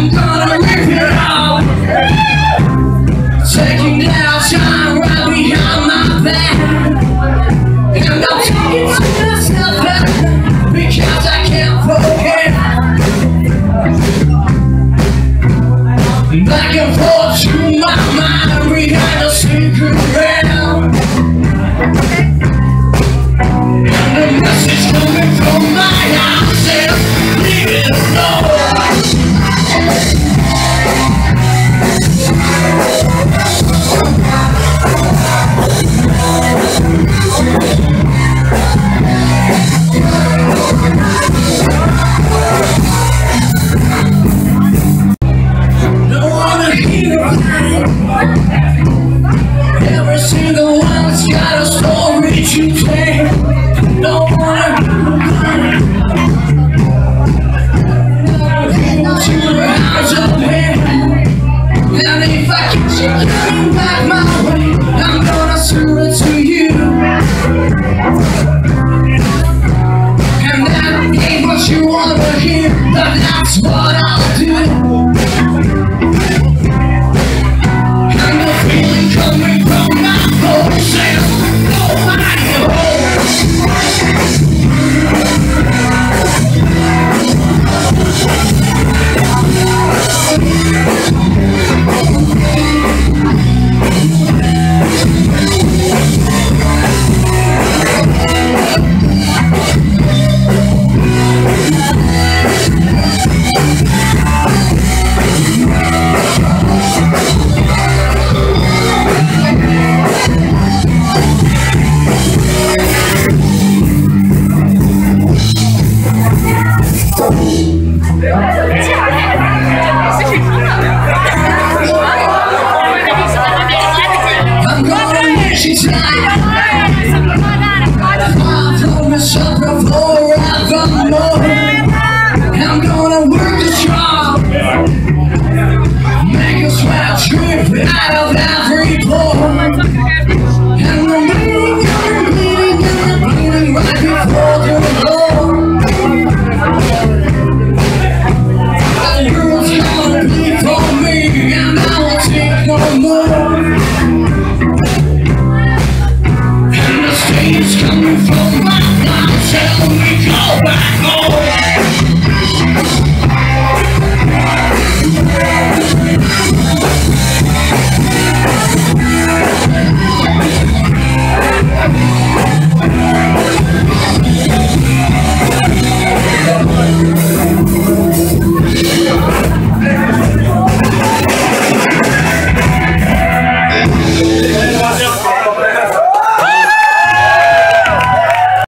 I'm gonna rip it off, taking down time right behind my back. And I'm talking to myself back because I can't forget. Back and forth to my mind behind a secret rail. And the message coming from my house says, leave it alone. Don't wanna hear a thing.